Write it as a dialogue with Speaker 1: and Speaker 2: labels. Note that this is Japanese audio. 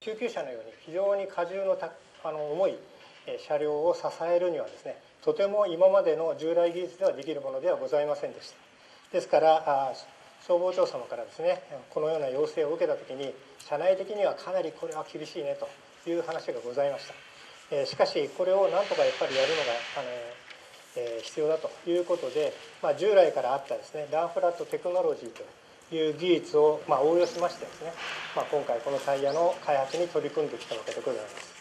Speaker 1: 救急車のように非常に荷重の重い車両を支えるにはですね、とても今までの従来技術ではできるものではございませんでした。ですから消防庁様からですね、このような要請を受けたときに、社内的にはかなりこれは厳しいねという話がございました。しかしこれをなんとかやっぱりやるのが必要だということで、従来からあったですね、ランフラットテクノロジーという技術を応用しましてですね、今回このタイヤの開発に取り組んできたわけでございます。